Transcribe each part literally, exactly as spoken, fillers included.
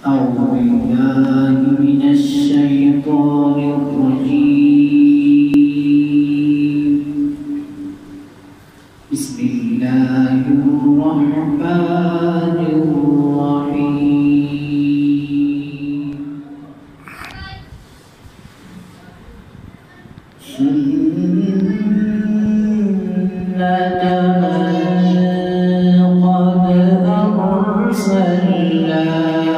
أعوذ بالله من الشيطان الرجيم. بسم الله الرحمن الرحيم. سنة من قد أرسلنا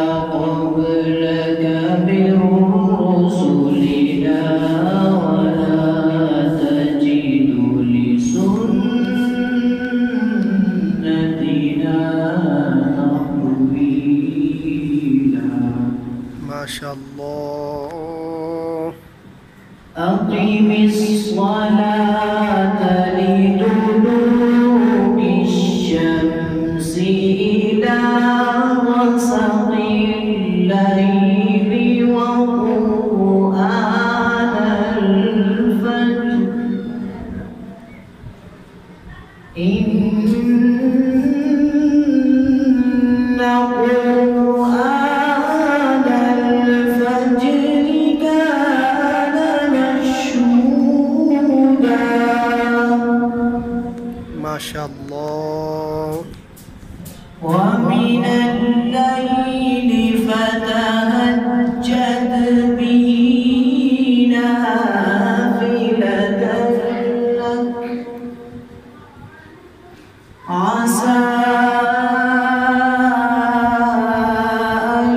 قبلك من رسلنا ولا تجد لسنتنا تحويلا. ما شاء الله. أقم الصلاة لدلوك الشمس إلى غسق الليل وقرآن الفجر إن قرآن الفجر كان مشهودا. ما شاء الله. ومن الليل فتهجد به نافلة لك عسى أن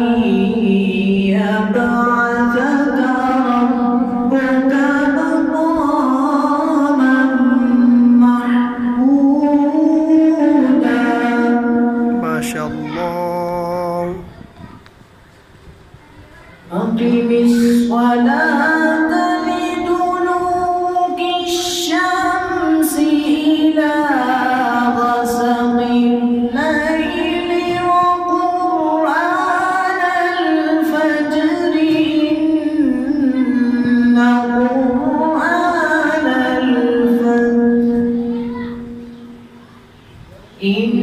يبعثك ربك مقاما محمودا. ما شاء الله. أقم الصلاة لدلوك الشمس إلى غسق الليل وقرآن الفجر إن قرآن الفجر إن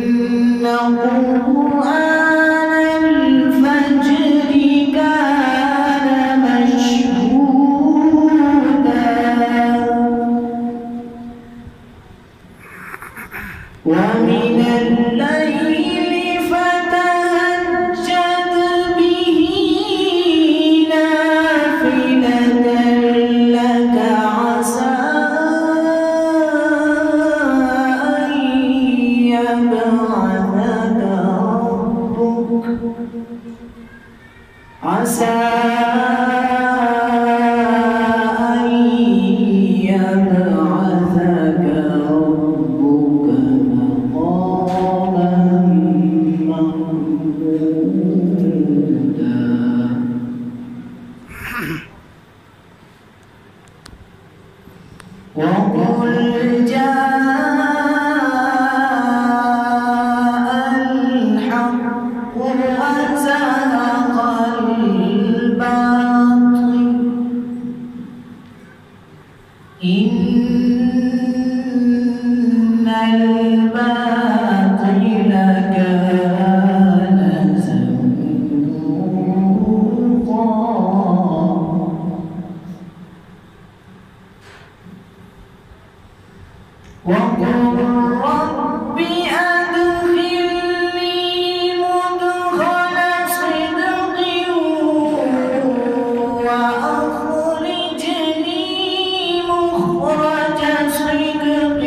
قرآن الفجر كان مشهودا. ومن الليل فتهجد به نافلة لك عسى أن يبعثك ربك عسى أن يبعثك ربك مقاما محمودا. وقل جاء الحق وزهق الباطل إن الباطل كان زهوقا. وقل رب أدخلني مدخل صدق وأخرجني مخرج صدق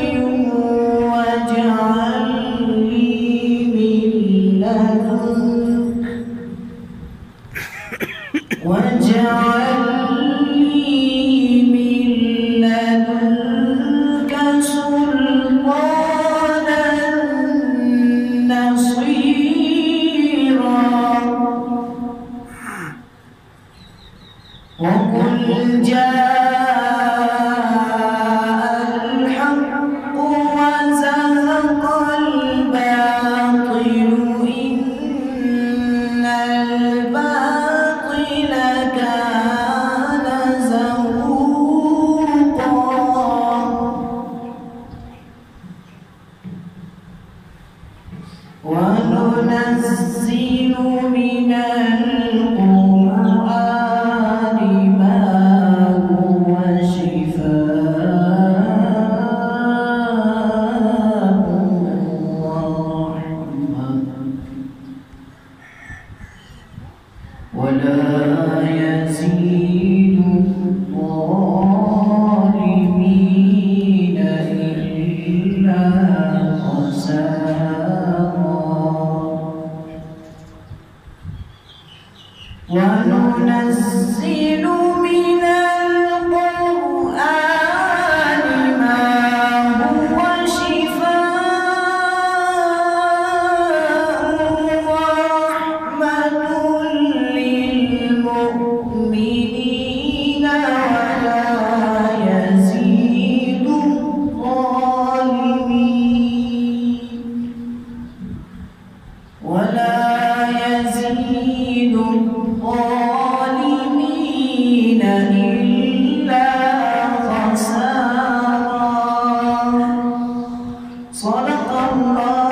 واجعل لي من لدنك واجعل لي من لدنك سلطانا نصيرا. وقل جاء الحق وزهق الباطل إن الباطل كان زهوقا. وننزل من ولا يزيد الظالمين إلا خسارا وننزل من القرآن ما هو شفاء ورحمة للمؤمنين ولا يزيد الظالمين ولا يزيد الظالمين إلا خسارا. صدق الله